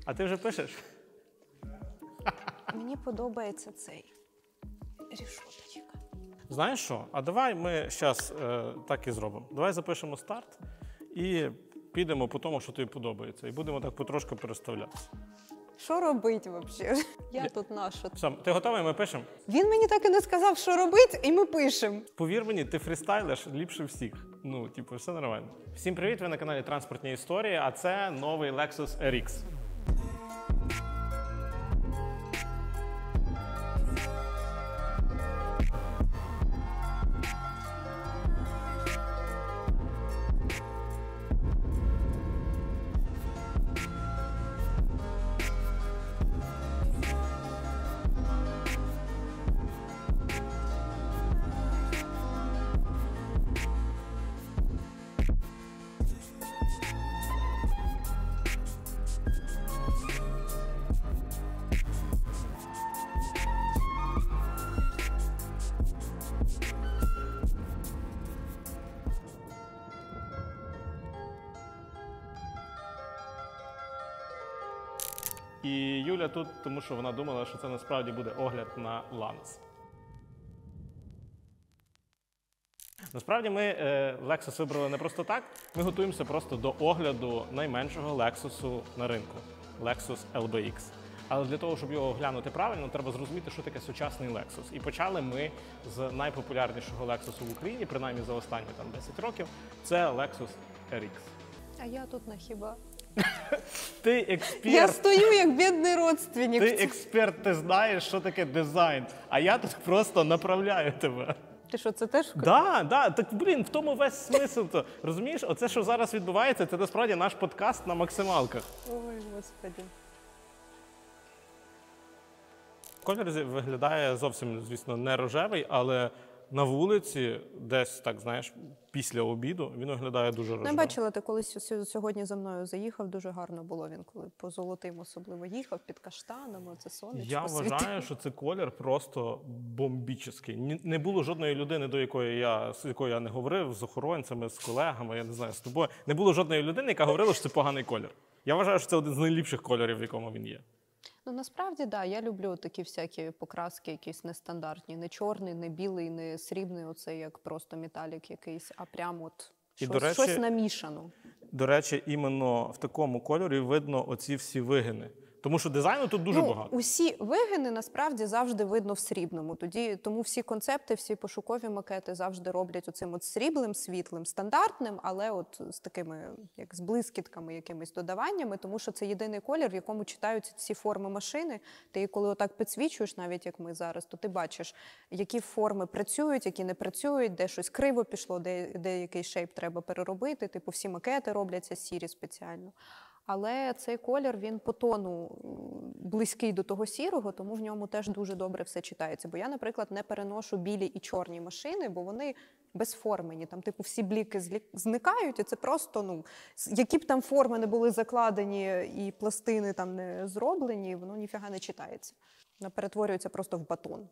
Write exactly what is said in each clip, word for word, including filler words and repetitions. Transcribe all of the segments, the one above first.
А ти вже пишеш? Мені подобається цей рішоточка. Знаєш що? А давай ми зараз е, так і зробимо. Давай запишемо старт і підемо по тому, що тобі подобається. І будемо так потрошки переставлятися. Що робити взагалі? Я Я- тут наша. Сам, ти готовий? Ми пишемо? Він мені так і не сказав, що робити, і ми пишемо. Повір мені, ти фрістайлиш ліпше всіх. Ну, типу, все нормально. Всім привіт, ви на каналі Транспортні історії, а це новий Lexus ар ікс. І Юля тут, тому що вона думала, що це насправді буде огляд на Ланс. Насправді ми е, Lexus вибрали не просто так, ми готуємося просто до огляду найменшого Lexus на ринку – Lexus ел бі ікс. Але для того, щоб його оглянути правильно, треба зрозуміти, що таке сучасний Lexus. І почали ми з найпопулярнішого Lexus в Україні, принаймні за останні там, десять років, це Lexus ар ікс. А я тут на хіба. Ти експерт. Я стою як бідний родственник. Ти експерт, ти знаєш, що таке дизайн, а я тут просто направляю тебе. Ти що, це теж? Да, да, так, блін, в тому весь смисл. То. Розумієш, оце, що зараз відбувається, це насправді наш подкаст на максималках. Ой, Господи. Колір зі- виглядає зовсім, звісно, не рожевий, але на вулиці, десь, так, знаєш, після обіду, він виглядає дуже Не рожевим. бачила, ти колись ось сьогодні за мною заїхав, дуже гарно було він, коли по золотим особливо їхав, під каштанами, це сонечко Я світило. вважаю, що це колір просто бомбічний. Ні- Не було жодної людини, до якої я, з якою я не говорив, з охоронцями, з колегами, я не знаю, з тобою. Не було жодної людини, яка говорила, що це поганий колір. Я вважаю, що це один з найліпших кольорів, в якому він є. Ну, насправді, так, да, я люблю такі всякі покраски, якісь нестандартні. Не чорний, не білий, не срібний, оце як просто металік якийсь, а прямо от І, щось, до речі, щось намішано. До речі, іменно в такому кольорі видно оці всі вигини. Тому що дизайну тут дуже ну, багато. Усі вигини насправді завжди видно в срібному. Тоді, тому всі концепти, всі пошукові макети завжди роблять оцим от сріблим, світлим, стандартним, але от з такими, як з блискітками, якимись додаваннями, тому що це єдиний колір, в якому читаються ці форми машини. Ти її коли отак підсвічуєш, навіть як ми зараз, то ти бачиш, які форми працюють, які не працюють, де щось криво пішло, де, де який шейп треба переробити. Типу всі макети робляться сірі спеціально. Але цей колір, він по тону близький до того сірого, тому в ньому теж дуже добре все читається. Бо я, наприклад, не переношу білі і чорні машини, бо вони безформені. Там, типу, всі бліки злі- зникають, і це просто, ну, с- які б там форми не були закладені і пластини там не зроблені, воно ніфіга не читається. Воно перетворюється просто в батон.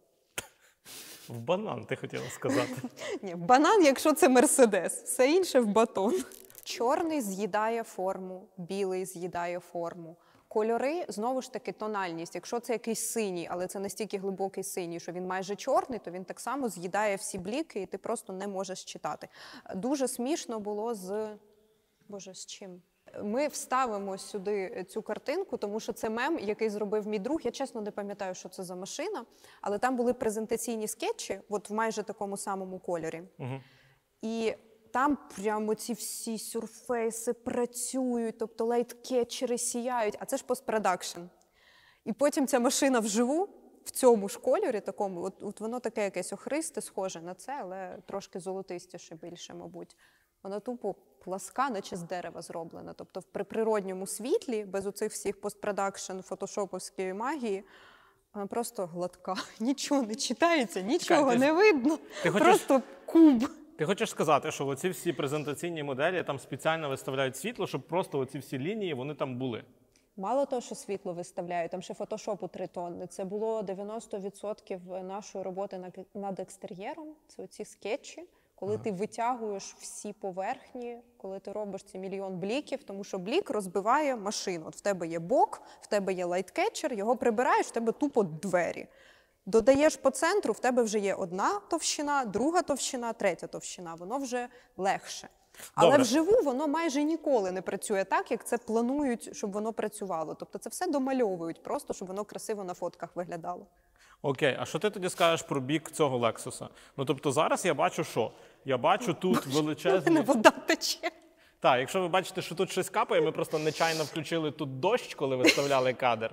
В банан, ти хотіла сказати. Ні, банан, якщо це Мерседес, все інше в батон. Чорний з'їдає форму, білий з'їдає форму. Кольори, знову ж таки, тональність. Якщо це якийсь синій, але це настільки глибокий синій, що він майже чорний, то він так само з'їдає всі бліки, і ти просто не можеш читати. Дуже смішно було з... Боже, з чим? Ми вставимо сюди цю картинку, тому що це мем, який зробив мій друг. Я чесно не пам'ятаю, що це за машина, але там були презентаційні скетчі, от в майже такому самому кольорі. Угу. І там прямо ці всі сюрфейси працюють, тобто лайткетчери сіяють, а це ж постпродакшн. І потім ця машина вживу, в цьому ж кольорі такому, от, от воно таке якесь охристе, схоже на це, але трошки золотистіше більше, мабуть. Вона тупо пласка, наче з дерева зроблена. Тобто при природньому світлі, без оцих всіх постпродакшн, фотошоповської магії, вона просто гладка. Нічого не читається, нічого Чекай, ти не ж- видно. ти хочеш- Просто куб. Ти хочеш сказати, що оці всі презентаційні моделі там спеціально виставляють світло, щоб просто оці всі лінії, вони там були? Мало того, що світло виставляють, там ще фотошопу три тонни. Це було дев'яносто відсотків нашої роботи над- над екстер'єром. Це оці скетчі, коли Ага. ти витягуєш всі поверхні, коли ти робиш ці мільйон бліків, тому що блік розбиває машину. От в тебе є бок, в тебе є лайткетчер, його прибираєш, в тебе тупо двері. Додаєш по центру, в тебе вже є одна товщина, друга товщина, третя товщина. Воно вже легше. Але Добре. вживу воно майже ніколи не працює так, як це планують, щоб воно працювало. Тобто це все домальовують просто, щоб воно красиво на фотках виглядало. Окей, а що ти тоді скажеш про бік цього Лексуса? Ну, тобто зараз я бачу що? Я бачу тут Не величезний... вода тече. Так, якщо ви бачите, що тут щось капає, ми просто нечайно включили тут дощ, коли виставляли кадр.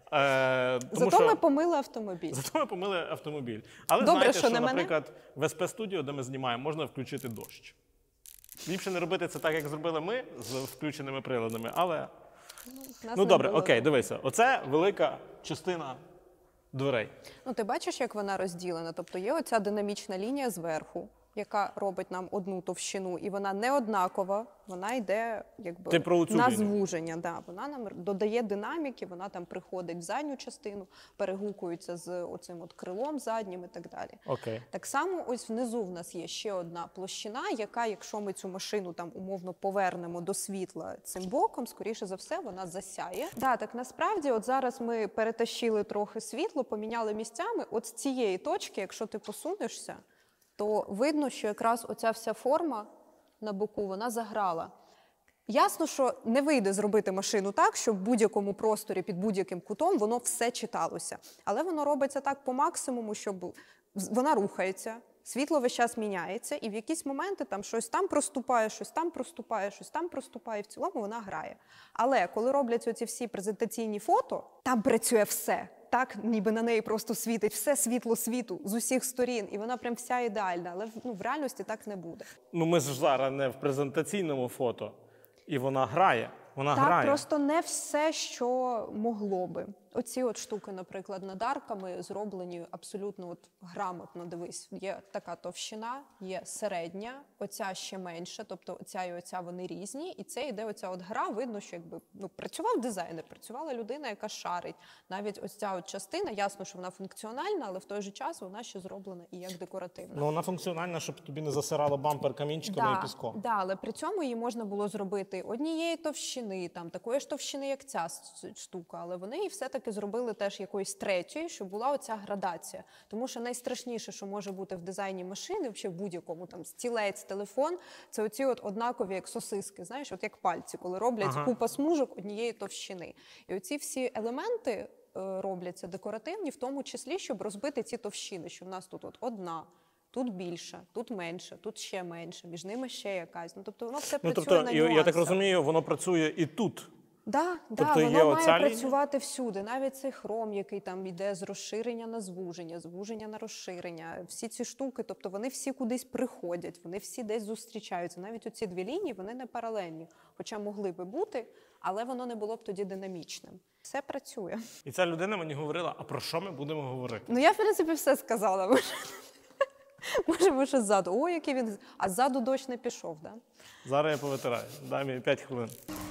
Е, тому Зато що... ми помили автомобіль. Зато ми помили автомобіль. Але Добре, знаєте, що що, не мене. наприклад, в ес пі студіо, де ми знімаємо, можна включити дощ. Ліпше не робити це так, як зробили ми, з включеними приладами, але... Нас Ну не добре, було. окей, дивися. Оце велика частина дверей. Ну, ти бачиш, як вона розділена? Тобто є оця динамічна лінія зверху, яка робить нам одну товщину, і вона не однакова, вона йде якби Ти про оцю на лінію? звуження. Да. Вона нам додає динаміки, вона там приходить в задню частину, перегукується з оцим от крилом заднім і так далі. Окей. Так само ось внизу в нас є ще одна площина, яка, якщо ми цю машину там умовно повернемо до світла цим боком, скоріше за все, вона засяє. Да, так насправді, от зараз ми перетащили трохи світло, поміняли місцями. От з цієї точки, якщо ти посунешся, то видно, що якраз оця вся форма на боку, вона заграла. Ясно, що не вийде зробити машину так, щоб в будь-якому просторі під будь-яким кутом воно все читалося. Але воно робиться так по максимуму, щоб вона рухається, світло весь час міняється, і в якісь моменти там щось там проступає, щось там проступає, щось там проступає, і в цілому вона грає. Але коли робляться оці всі презентаційні фото, там працює все. Так, ніби на неї просто світить все світло світу з усіх сторін, і вона прям вся ідеальна, але ну, в реальності так не буде. Ну ми ж зараз не в презентаційному фото, і вона грає. Вона Так, грає. просто не все, що могло би. Оці от штуки, наприклад, над арками зроблені абсолютно от грамотно, дивись. Є така товщина, є середня, оця ще менша, тобто оця і оця вони різні, і це йде оця от гра, видно, що якби ну, працював дизайнер, працювала людина, яка шарить. Навіть ось ця от частина, ясно, що вона функціональна, але в той же час вона ще зроблена і як декоративна. Ну вона функціональна, щоб тобі не засирало бампер камінчиками Да, і піском. да, але при цьому її можна було зробити однієї товщини, там такої ж товщини, як ця с- штука, але вони її все-таки зробили теж якоїсь третьої, щоб була оця градація. Тому що найстрашніше, що може бути в дизайні машини, взагалі в будь-якому там стілець, телефон, це оці от однакові, як сосиски, знаєш, от як пальці, коли роблять Ага. купа смужок однієї товщини. І оці всі елементи е, робляться декоративні, в тому числі, щоб розбити ці товщини, що в нас тут от одна, тут більша, тут менше, тут ще менше, між ними ще якась. Ну, тобто воно все Ну працює тобто, на і- я нюансах. так розумію, воно працює і тут. Да, Тобто да, є воно оця має лінія? працювати всюди. Навіть цей хром, який там йде з розширення на звуження, звуження на розширення. Всі ці штуки, тобто вони всі кудись приходять, вони всі десь зустрічаються. Навіть оці дві лінії, вони не паралельні. Хоча могли би бути, але воно не було б тоді динамічним. Все працює. І ця людина мені говорила, а про що ми будемо говорити? Ну я, в принципі, все сказала. Може, Можемо ще ззаду. О, який він... А ззаду дощ не пішов, да? Зараз я повитираю. Дай мені п'ять хвилин.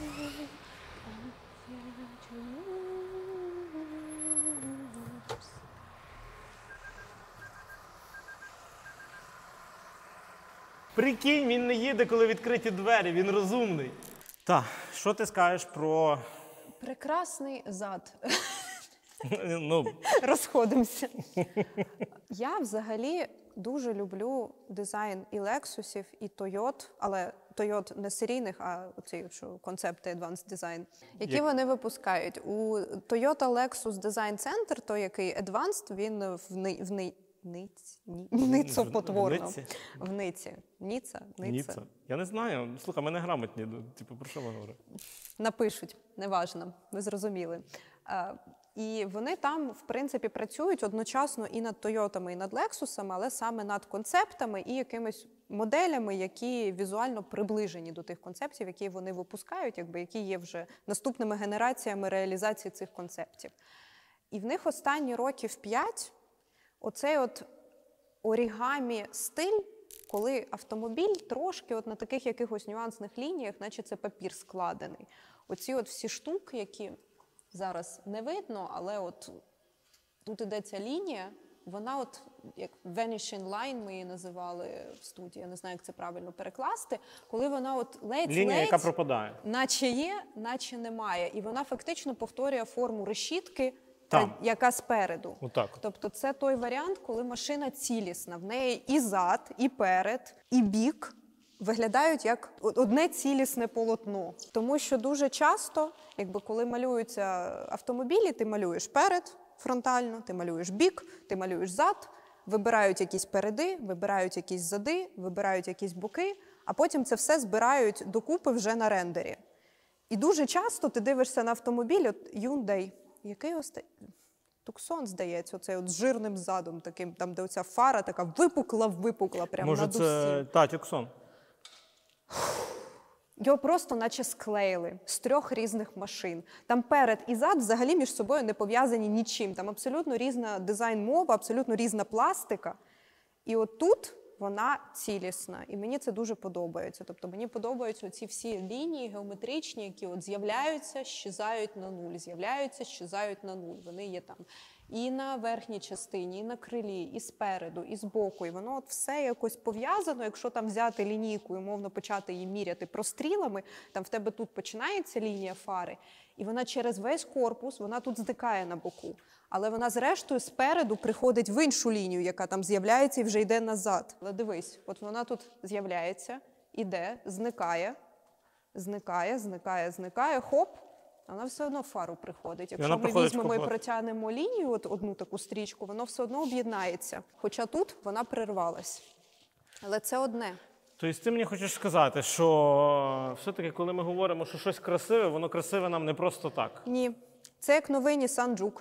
Прикинь, він не їде, коли відкриті двері, він розумний. Так, що ти скажеш про... Прекрасний зад. ну, Розходимося. Я взагалі дуже люблю дизайн і Lexusів, і Toyota, але Toyota не серійних, а оці що, концепти Advanced Design, які Як? вони випускають. У Toyota Lexus Design Center, той, який Advanced, він в, ни, в ни, Ниць, ні, Ницо В- в потворно. Ницці? В Ниці. Ніца? Ниця. Ніца. Я не знаю. Слухай, ми не грамотні. ну, Типу, про що ми говоримо? Напишуть, неважно, ви зрозуміли. Е, І вони там, в принципі, працюють одночасно і над Тойотами, і над Лексусами, але саме над концептами і якимись моделями, які візуально приближені до тих концептів, які вони випускають, якби, які є вже наступними генераціями реалізації цих концептів. І в них останні років п'ять оцей от орігамі стиль, коли автомобіль трошки от на таких якихось нюансних лініях, наче це папір складений. Оці от всі штуки, які зараз не видно, але от тут іде ця лінія, вона от, як vanishing line ми її називали в студії, я не знаю, як це правильно перекласти, коли вона от ледь-ледь, Лінія, яка пропадає. наче є, наче немає. І вона фактично повторює форму решітки, Там. та, яка спереду. Отак. Тобто це той варіант, коли машина цілісна. В неї і зад, і перед, і бік виглядають як одне цілісне полотно. Тому що дуже часто, якби коли малюються автомобілі, ти малюєш перед фронтально, ти малюєш бік, ти малюєш зад, вибирають якісь переди, вибирають якісь зади, вибирають якісь боки, а потім це все збирають докупи вже на рендері. І дуже часто ти дивишся на автомобіль, от Hyundai, який останній? Tucson, здається, оцей от з жирним задом, таким, там, де оця фара така випукла-випукла прямо Може, над це усім. та, Tucson. Його просто наче склеїли з трьох різних машин. Там перед і зад взагалі між собою не пов'язані нічим. Там абсолютно різна дизайн-мова, абсолютно різна пластика. І от тут вона цілісна. І мені це дуже подобається. Тобто мені подобаються ці всі лінії геометричні, які от з'являються, щезають на нуль, з'являються, щезають на нуль. Вони є там і на верхній частині, і на крилі, і спереду, і збоку. І воно от все якось пов'язано. Якщо там взяти лінійку і, мовно, почати її міряти прострілами, там в тебе тут починається лінія фари, і вона через весь корпус, вона тут зникає на боку. Але вона зрештою спереду приходить в іншу лінію, яка там з'являється і вже йде назад. Але дивись, от вона тут з'являється, іде, зникає, зникає, зникає, зникає, хоп, вона все одно в фару приходить. Якщо ми візьмемо і протягнемо лінію, от одну таку стрічку, воно все одно об'єднається. Хоча тут вона перервалась. Але це одне. Тобто ти мені хочеш сказати, що все-таки, коли ми говоримо, що щось красиве, воно красиве нам не просто так? Ні. Це як новий Nissan Juke.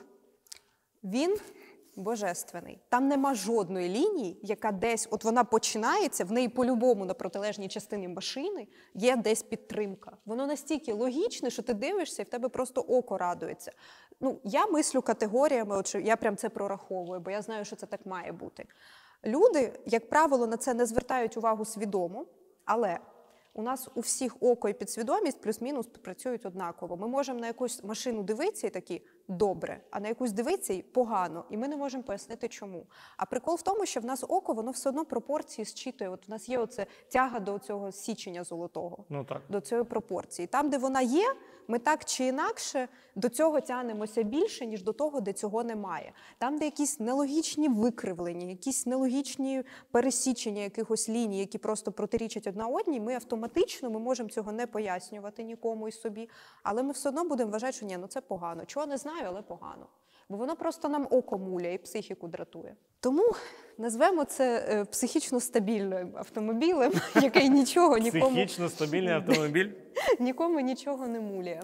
Він божественний. Там нема жодної лінії, яка десь, от вона починається, в неї по-любому на протилежній частині машини є десь підтримка. Воно настільки логічне, що ти дивишся і в тебе просто око радується. Ну, я мислю категоріями, от, що я прям це прораховую, бо я знаю, що це так має бути. Люди, як правило, на це не звертають увагу свідомо, але у нас у всіх око і підсвідомість плюс-мінус працюють однаково. Ми можемо на якусь машину дивитися і такі добре, а на якусь дивитися і погано, і ми не можемо пояснити чому. А прикол в тому, що в нас око, воно все одно пропорції зчитує. От у нас є оце тяга до цього січення золотого, ну, так. до цієї пропорції. Там, де вона є, ми так чи інакше до цього тягнемося більше, ніж до того, де цього немає. Там, де якісь нелогічні викривлення, якісь нелогічні пересічення якихось ліній, які просто протирічать одна одній, ми автоматично, ми можемо цього не пояснювати нікому і собі, але ми все одно будемо вважати, що ні, ну це погано. Чого не знаю, але погано. Бо воно просто нам око муляє і психіку дратує. Тому назвемо це е, психічно стабільним автомобілем, який нічого нікому... Психічно стабільний автомобіль? Нікому нічого не муляє.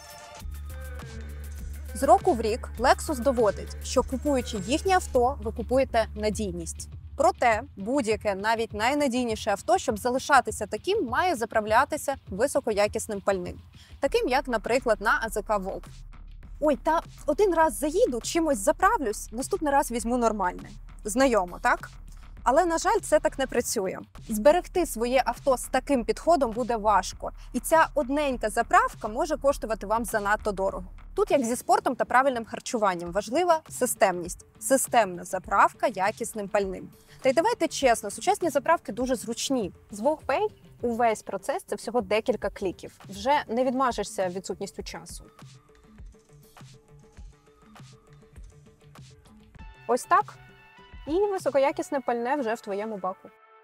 З року в рік Lexus доводить, що купуючи їхнє авто, ви купуєте надійність. Проте будь-яке, навіть найнадійніше авто, щоб залишатися таким, має заправлятися високоякісним пальним. Таким, як, наприклад, на АЗК Volk. Ой, та один раз заїду, чимось заправлюсь, наступний раз візьму нормальне. Знайомо, так? Але, на жаль, це так не працює. Зберегти своє авто з таким підходом буде важко. І ця одненька заправка може коштувати вам занадто дорого. Тут, як зі спортом та правильним харчуванням, важлива системність. Системна заправка якісним пальним. Та й давайте чесно, сучасні заправки дуже зручні. З VolkPay увесь процес – це всього декілька кліків. Вже не відмажешся відсутністю часу. Ось так. І високоякісне пальне вже в твоєму баку.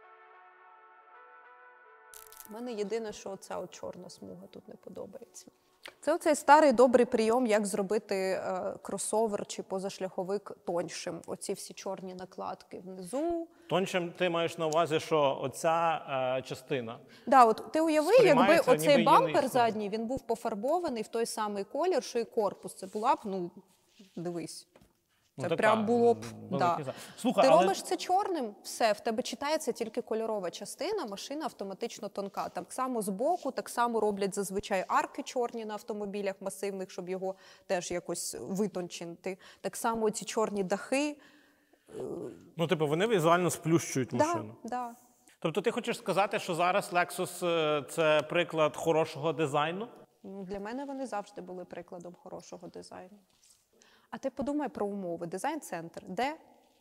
У мене єдине, що оця от чорна смуга тут не подобається. Це оцей старий добрий прийом, як зробити е, кросовер чи позашляховик тоньшим. Оці всі чорні накладки внизу. Тоньшим ти маєш на увазі, що оця е, частина. Да, от ти уяви, якби Сприймається, ніби оцей її не бампер існує. задній, він був пофарбований в той самий колір, що і корпус. Це була б, ну, дивись. Ну, Це така, прям було б, великий да. за- Слухай, Ти але... робиш це чорним, все, в тебе читається тільки кольорова частина, машина автоматично тонка. Так само збоку, так само роблять зазвичай арки чорні на автомобілях масивних, щоб його теж якось витончити. Так само ці чорні дахи. Ну, типу, вони візуально сплющують машину. Да, да. Тобто ти хочеш сказати, що зараз Lexus е, – це приклад хорошого дизайну? Ну, для мене вони завжди були прикладом хорошого дизайну. А ти подумай про умови. Дизайн-центр. Де?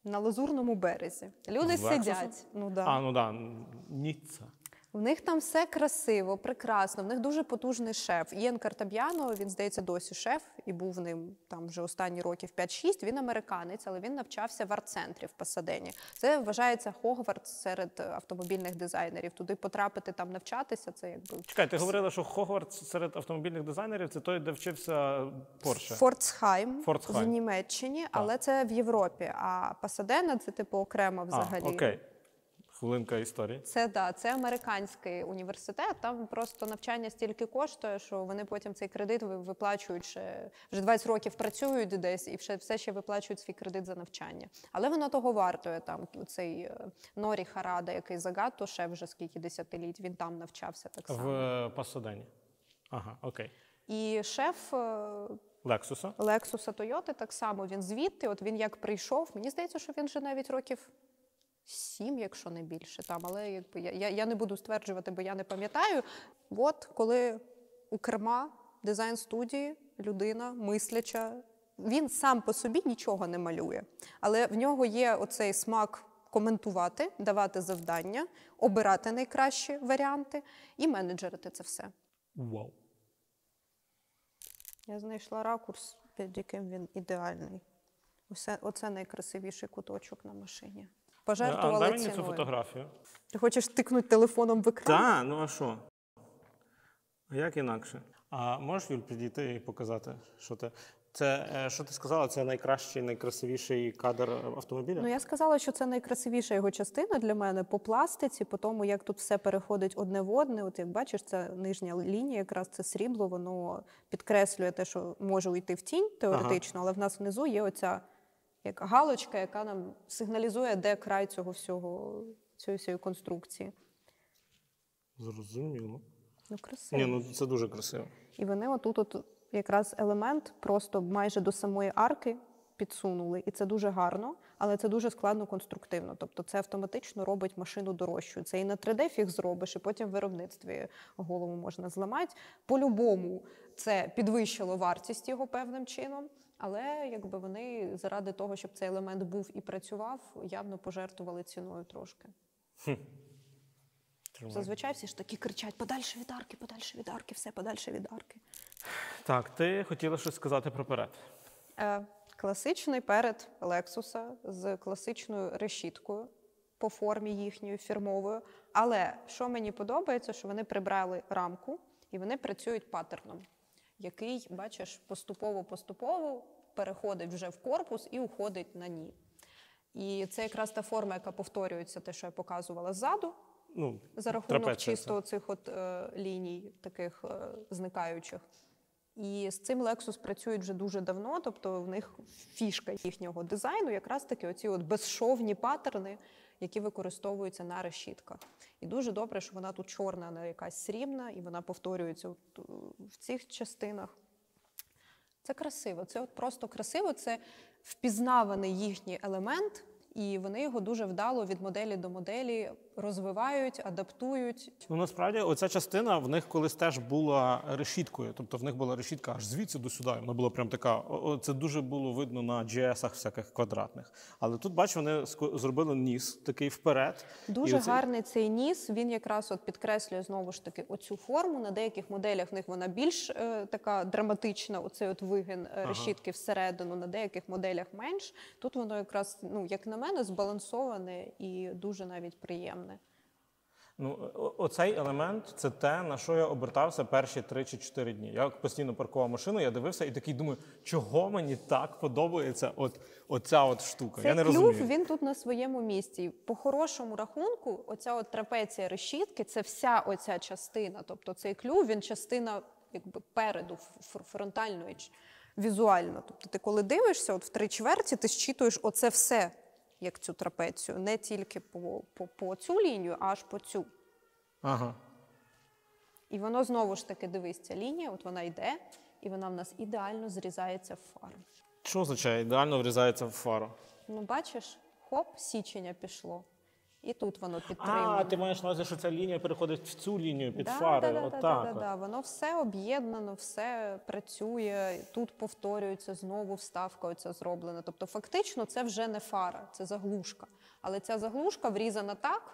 На Лазурному березі. Люди В Lexus? сидять. Ну, да. А, ну так, да. Ніцца. В них там все красиво, прекрасно. В них дуже потужний шеф. Ієн Картаб'яно, він, здається, досі шеф, і був ним там вже останні років п'ять-шість. Він американець, але він навчався в арт-центрі в Пасадені. Це вважається Хогвартс серед автомобільних дизайнерів. Туди потрапити, там навчатися, це якби... Чекай, ти говорила, що Хогвартс серед автомобільних дизайнерів – це той, де вчився Порше. Форцхайм, Форцхайм. в Німеччині, але це в Європі. А Пасадена – це типу окремо взагалі. А, окей. Хвилинка історії. Це да, це американський університет. Там просто навчання стільки коштує, що вони потім цей кредит ви- виплачують ще вже двадцять років працюють десь і все, все ще виплачують свій кредит за навчання. Але воно того вартує. Там цей е, Норі Харада, який загадто шеф вже скільки десятиліть, він там навчався так само. В Пасадені. Ага, окей. І шеф е, Лексуса. Лексуса Тойоти так само, він звідти, от він як прийшов, мені здається, що він вже навіть років сім, якщо не більше там, але якби я, я, я не буду стверджувати, бо я не пам'ятаю. От коли у керма дизайн-студії людина мисляча, він сам по собі нічого не малює, але в нього є оцей смак коментувати, давати завдання, обирати найкращі варіанти і менеджерити це все. Вау. Я знайшла ракурс, під яким він ідеальний. Оце, оце найкрасивіший куточок на машині. А Пожертвували дай мені цю ціною. фотографію. Ти хочеш тикнути телефоном в екран? Так, ну а що? А як інакше? А можеш, Юль, підійти і показати, що ти... Це, е, що ти сказала, це найкращий, найкрасивіший кадр автомобіля? Ну, я сказала, що це найкрасивіша його частина для мене по пластиці, по тому, як тут все переходить одне в одне. От як бачиш, це нижня лінія, якраз це срібло, воно підкреслює те, що може уйти в тінь теоретично, ага. Але в нас внизу є оця як галочка, яка нам сигналізує, де край цього всього, цієї всієї конструкції. Зрозуміло. Ну, красиво. Ні, ну це дуже красиво. І вони отут от якраз елемент просто майже до самої арки підсунули. І це дуже гарно, але це дуже складно конструктивно. Тобто це автоматично робить машину дорожчою. Це і на три де фіг зробиш, і потім в виробництві голову можна зламати. По-любому це підвищило вартість його певним чином. Але якби вони заради того, щоб цей елемент був і працював, явно пожертвували ціною трошки. Хм. Зазвичай всі ж таки кричать: подальше від арки, подальше від арки, все подальше від арки. Так, ти хотіла щось сказати про перед. Е, класичний перед Лексуса з класичною решіткою по формі їхньою фірмовою. Але що мені подобається, що вони прибрали рамку і вони працюють паттерном, який, бачиш, поступово-поступово переходить вже в корпус і уходить на ні. І це якраз та форма, яка повторюється, те, що я показувала ззаду, Ну, за рахунок чисто цих от е, ліній, таких е, зникаючих. І з цим Lexus працюють вже дуже давно, тобто в них фішка їхнього дизайну якраз таки оці от безшовні паттерни, які використовуються на решітках. І дуже добре, що вона тут чорна, а не якась срібна, і вона повторюється от, в цих частинах. Це красиво, це от просто красиво, це впізнаваний їхній елемент, і вони його дуже вдало від моделі до моделі розвивають, адаптують. Ну, насправді, оця частина в них колись теж була решіткою. Тобто в них була решітка аж звідси до сюди. Вона була прям така, о, це дуже було видно на джі ес-ах всяких квадратних. Але тут, бачу, вони зробили ніс такий вперед. Дуже оцей... гарний цей ніс, він якраз от підкреслює знову ж таки оцю форму. На деяких моделях в них вона більш е, така драматична, оцей от вигин е, решітки ага. всередину, на деяких моделях менш. Тут воно якраз, ну, як на мене, збалансоване і дуже навіть приємне. Ну, оцей елемент – це те, на що я обертався перші три чи чотири дні. Я постійно паркував машину, я дивився і такий думаю, чого мені так подобається от, оця от штука. Цей я не клюв, розумію. Він тут на своєму місці. По хорошому рахунку, оця от трапеція решітки – це вся оця частина. Тобто цей клюв, він частина якби переду, фронтальної, візуально. Тобто ти коли дивишся, от в три чверті ти щитуєш оце все, як цю трапецію. Не тільки по, по, по цю лінію, а аж по цю. Ага. І воно знову ж таки, дивись, ця лінія, от вона йде, і вона в нас ідеально зрізається в фару. Що означає ідеально врізається в фару? Ну, бачиш, хоп, січення пішло. І тут воно підтримує. А, ти маєш на увазі, що ця лінія переходить в цю лінію під Да, фарою. да, да, Отак. да, да, от. да. Воно все об'єднано, все працює. Тут повторюється, знову вставка оця зроблена. Тобто фактично це вже не фара, це заглушка. Але ця заглушка врізана так,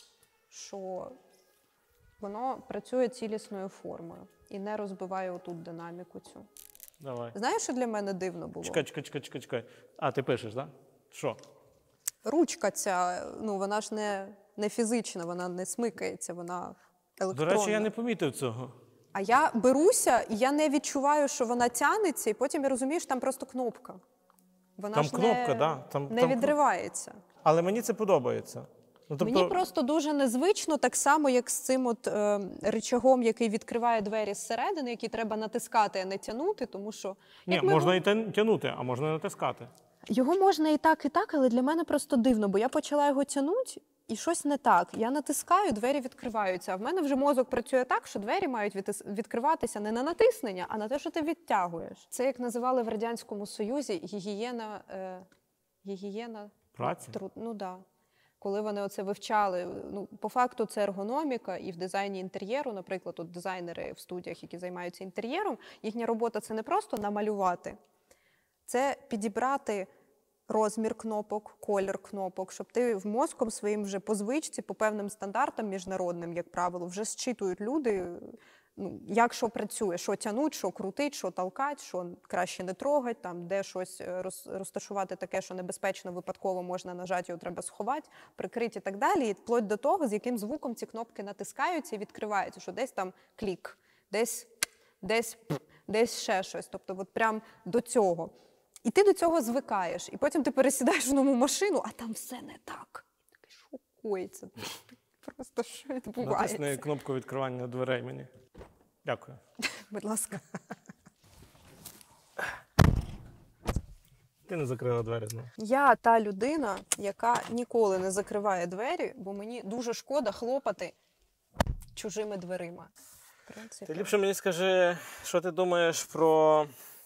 що воно працює цілісною формою і не розбиває отут динаміку цю. Давай. Знаєш, що для мене дивно було? Чекай, чекай, чекай, чекай, чекай. А, ти пишеш, так? Да? Що? Ручка ця, ну вона ж не, не фізична, вона не смикається, вона До електронна. речі, я не помітив цього. А я беруся, і я не відчуваю, що вона тягнеться, і потім я розумію, що там просто кнопка. Вона Там ж кнопка, не, да, там- не там- відривається. Але мені це подобається. Ну, тобто, Мені просто дуже незвично, так само, як з цим от, е, рычагом, який відкриває двері зсередини, який треба натискати, а не тягнути, тому що... Ні, як ми можна гу- і тя- тягнути, а можна і натискати. Його можна і так, і так, але для мене просто дивно, бо я почала його тягнути, і щось не так. Я натискаю, двері відкриваються. А в мене вже мозок працює так, що двері мають відтис- відкриватися не на натиснення, а на те, що ти відтягуєш. Це, як називали в Радянському Союзі, гігієна... Е, гігієна... Праці? Тру... Ну, да. Коли вони оце вивчали, ну, по факту це ергономіка, і в дизайні інтер'єру, наприклад, от дизайнери в студіях, які займаються інтер'єром, їхня робота – це не просто намалювати, це підібрати розмір кнопок, колір кнопок, щоб ти в мозком своїм вже по звичці, по певним стандартам міжнародним, як правило, вже зчитують люди, ну, як що працює, що тянуть, що крутить, що толкать, що краще не трогать, там, де щось роз, розташувати таке, що небезпечно, випадково можна нажати, його треба сховати, прикрити і так далі, і вплоть до того, з яким звуком ці кнопки натискаються і відкриваються, що десь там клік, десь, десь, десь ще щось, тобто от прям до цього. І ти до цього звикаєш, і потім ти пересідаєш в нову машину, а там все не так. І такий, що коїться? Просто що відбувається? Натисни кнопку відкривання дверей мені. Дякую. Будь ласка. Ти не закрила двері знову. Я та людина, яка ніколи не закриває двері, бо мені дуже шкода хлопати чужими дверима. В принципі. Ти ліпше мені скажи, що ти думаєш про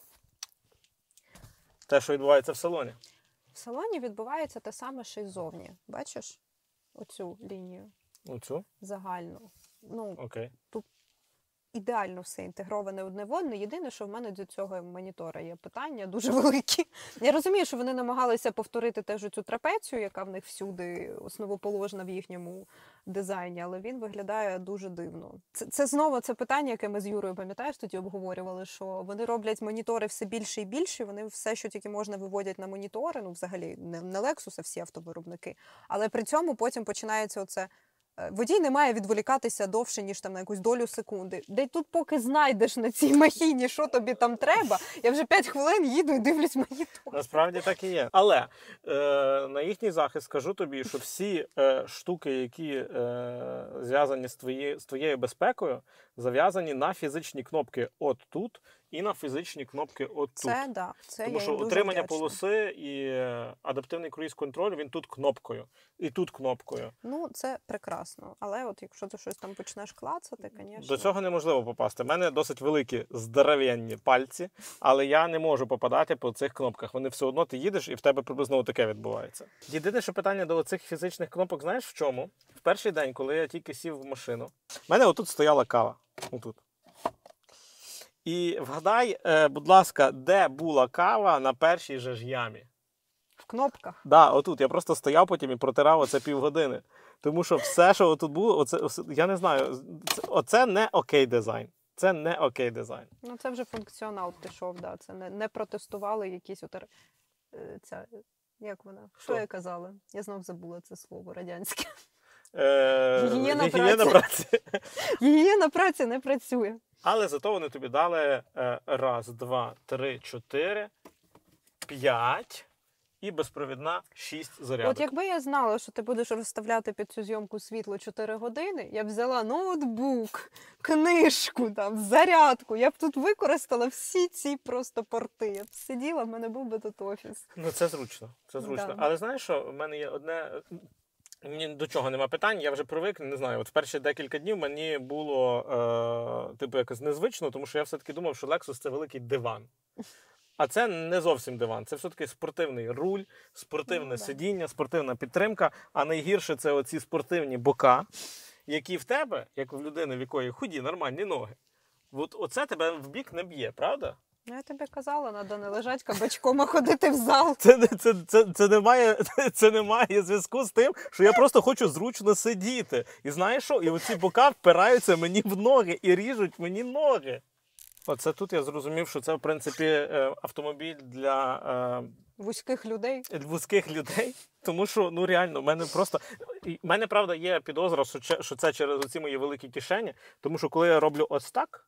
те, що відбувається в салоні? В салоні відбувається те саме, що й ззовні. Бачиш оцю лінію Оцю? загальну? Ну, Окей. ідеально все інтегроване одне в одне. Єдине, що в мене до цього монітора є питання дуже великі. Я розумію, що вони намагалися повторити теж цю трапецію, яка в них всюди основоположна в їхньому дизайні, але він виглядає дуже дивно. Це, це знову це питання, яке ми з Юрою, пам'ятаєш, тоді обговорювали, що вони роблять монітори все більше і більше, вони все, що тільки можна, виводять на монітори, ну взагалі не, не Lexus, а всі автовиробники. Але при цьому потім починається оце. Водій не має відволікатися довше, ніж там на якусь долю секунди. Де тут поки знайдеш на цій махіні, що тобі там треба, я вже п'ять хвилин їду і дивлюсь монітор. Насправді так і є. Але е, на їхній захист скажу тобі, що всі е, штуки, які е, зв'язані з, твої, з твоєю безпекою, зав'язані на фізичні кнопки от тут і на фізичні кнопки от тут. Це, да, це Тому я що їм дуже утримання вдячна. полоси і е, адаптивний круїз-контроль, він тут кнопкою. І тут кнопкою. Ну, це прекрасно. Але от якщо ти щось там почнеш клацати, звісно. До цього неможливо попасти. У мене досить великі здоровенні пальці, але я не можу попадати по цих кнопках. Вони все одно, ти їдеш і в тебе приблизно таке відбувається. Єдине, що питання до цих фізичних кнопок, знаєш в чому? В перший день, коли я тільки сів в машину, в мене отут стояла кава. Отут. І вгадай, е, будь ласка, де була кава на першій же ж ямі? В кнопках. Да, отут. Я просто стояв потім і протирав оце півгодини. Тому що все, що тут було, оце, оце, я не знаю, це, оце не окей дизайн. Це не окей дизайн. Ну, це вже функціонал пішов, да. Це не, не протестували якісь от, е, ця, як вона? Що, Що? я казала? Я знов забула це слово радянське. Е, Гігієна гігієна праці. праці. Гігієна праці не працює. Але зато вони тобі дали е, раз, два, три, чотири, п'ять і безпровідна шість зарядок. От якби я знала, що ти будеш розставляти під цю зйомку світло чотири години, я б взяла ноутбук, книжку, там, зарядку. Я б тут використала всі ці просто порти. Я б сиділа, в мене був би тут офіс. Ну це зручно. Це зручно. Да. Але знаєш що, в мене є одне. Мені до чого нема питань, я вже привик, не знаю, от в перші декілька днів мені було, е, типу, якось незвично, тому що я все-таки думав, що Lexus – це великий диван. А це не зовсім диван, це все-таки спортивний руль, спортивне Ну, да. сидіння, спортивна підтримка, а найгірше це оці спортивні бока, які в тебе, як в людини, в якої худі, нормальні ноги. От оце тебе в бік не б'є, правда? Ну, я тобі казала, треба не лежать кабачком, а ходити в зал. Це, не- це, це, це, не має, це не має зв'язку з тим, що я просто хочу зручно сидіти. І знаєш що? І оці бока впираються мені в ноги і ріжуть мені ноги. Оце тут я зрозумів, що це, в принципі, е, автомобіль для Вузьких людей. е, вузьких людей. Тому що, ну реально, в мене просто. В мене, правда, є підозра, що це, що це через оці мої великі кишені. Тому що коли я роблю ось так,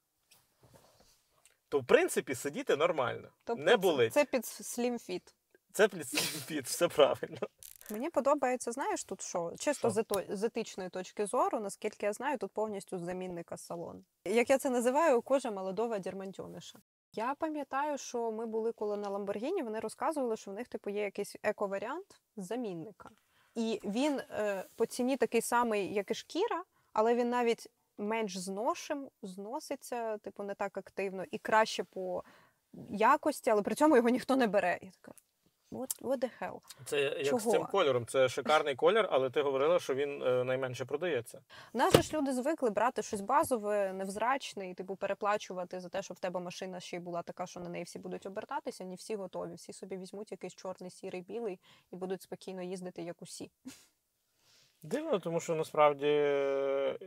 то в принципі сидіти нормально. Тобто не болить. Це, це під slim fit. Це під, все правильно. Мені подобається, знаєш, тут що? Чисто Що? з ето- з етичної точки зору, наскільки я знаю, тут повністю замінника салон. Як я це називаю, кожа молодого дермантьониша. Я пам'ятаю, що ми були коли на Ламборгіні, вони розказували, що в них типу є якийсь еко-варіант замінника. І він е, по ціні такий самий, як і шкіра, але він навіть менш зношим, зноситься, типу, не так активно і краще по якості, але при цьому його ніхто не бере. Я така, what, what the hell? Це як Чого? з цим кольором. Це шикарний колір, але ти говорила, що він е, найменше продається. У нас же ж люди звикли брати щось базове, невзрачне, і типу переплачувати за те, що в тебе машина ще й була така, що на неї всі будуть обертатися. Не всі готові. Всі собі візьмуть якийсь чорний, сірий, білий і будуть спокійно їздити, як усі. Дивно, тому що насправді, е,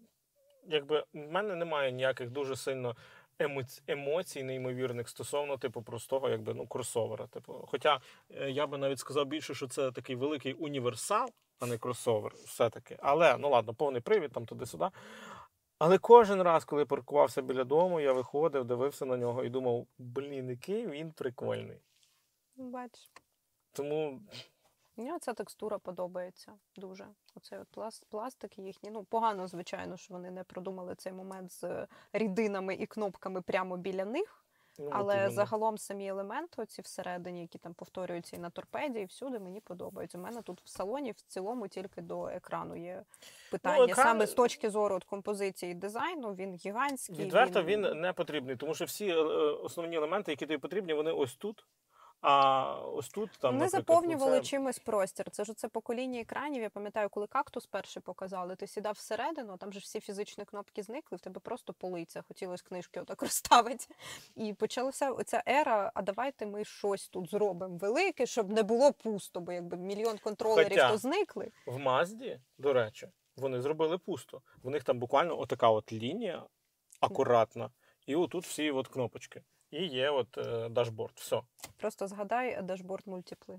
якби в мене немає ніяких дуже сильно емоці- емоцій неймовірних стосовно типу простого, якби ну кросовера. Типу, хоча е, я би навіть сказав більше, що це такий великий універсал, а не кросовер, все-таки. Але ну ладно, повний привід там туди-сюди. Але кожен раз, коли паркувався біля дому, я виходив, дивився на нього і думав, блін, який він прикольний. Бачиш. Тому Мені ця текстура подобається дуже. Оцей от пласт, пластик їхній. Ну, погано, звичайно, що вони не продумали цей момент з рідинами і кнопками прямо біля них. ну, Але от іменно. загалом самі елементи оці всередині, які там повторюються і на торпеді, і всюди, мені подобаються. У мене тут в салоні в цілому тільки до екрану є питання. екран- Саме з точки зору от, композиції і дизайну, він гігантський. Відверто він не потрібний, тому що всі е, основні елементи, які тобі потрібні, вони ось тут. А ось тут там Вони наприклад, заповнювали це- чимось простір. Це ж це покоління екранів. Я пам'ятаю, коли кактус перший показали, ти сідав всередину, там же ж всі фізичні кнопки зникли, в тебе просто полиця, хотілося книжки отак розставити. І почалася оця ера, а давайте ми щось тут зробимо велике, щоб не було пусто, бо якби мільйон контролерів Хоча- то зникли. В Мазді, до речі, вони зробили пусто. В них там буквально отака от лінія акуратна, і отут всі от кнопочки. І є от е, дашборд. Все. Просто згадай дашборд мультипли.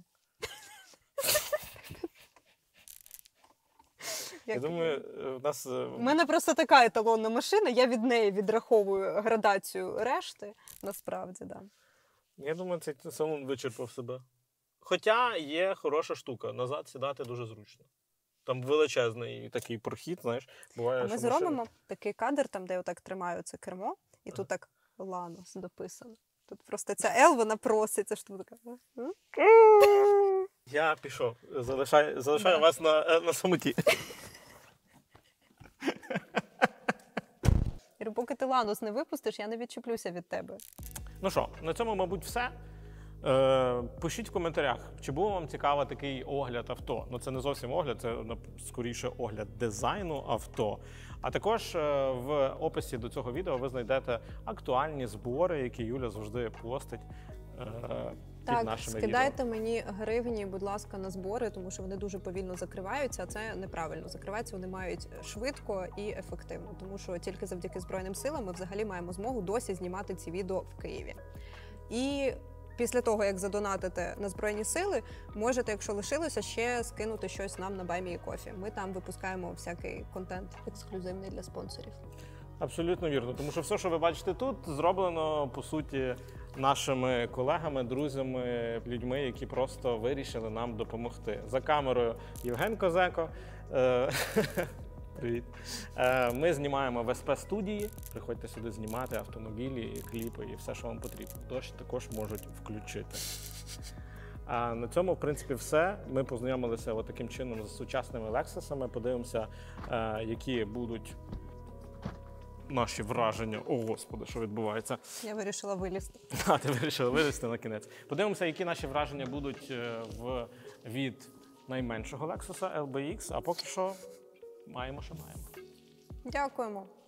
Я Як- думаю, е, в нас. е, У мене просто така еталонна машина, я від неї відраховую градацію решти, насправді, да. Я думаю, цей салон вичерпав себе. Хоча є хороша штука. Назад сідати дуже зручно. Там величезний такий прохід, знаєш, буває, А ми що зробимо машина- такий кадр, там, де я отак тримаю це кермо, і тут так Ланос дописано. Тут просто ця Ел, вона проситься, що така. «М?» Я пішов. Залишаю, залишаю Да. вас на, е, на самоті. Я говорю, поки ти Ланос не випустиш, я не відчеплюся від тебе. Ну що, на цьому, мабуть, все. Е, пишіть в коментарях, чи був вам цікавий такий огляд авто. Ну, це не зовсім огляд, це нап- скоріше огляд дизайну авто. А також е, в описі до цього відео ви знайдете актуальні збори, які Юля завжди постить е, під Так, нашими скидайте мені гривні, будь ласка, на збори, тому що вони дуже повільно закриваються, а це неправильно. Закриваються вони мають швидко і ефективно, тому що тільки завдяки Збройним силам ми взагалі маємо змогу досі знімати ці відео в Києві. І після того, як задонатите на Збройні сили, можете, якщо лишилося, ще скинути щось нам на Buy Me Coffee. Ми там випускаємо всякий контент ексклюзивний для спонсорів. Абсолютно вірно, тому що все, що ви бачите тут, зроблено, по суті, нашими колегами, друзями, людьми, які просто вирішили нам допомогти. За камерою Євген Козеко. Е, Привіт. Е, Ми знімаємо в СП-студії. Приходьте сюди знімати автомобілі, кліпи і все, що вам потрібно. Тож також можуть включити. А на цьому, в принципі, все. Ми познайомилися от таким чином з сучасними Lexus'ами. Подивимося, е, які будуть наші враження. О, Господи, що відбувається. Я вирішила вилізти. А, ти вирішила вилізти на кінець. Подивимося, які наші враження будуть е, в, від найменшого Lexus ел бі ікс, а поки що маємо, що маємо. Дякуємо.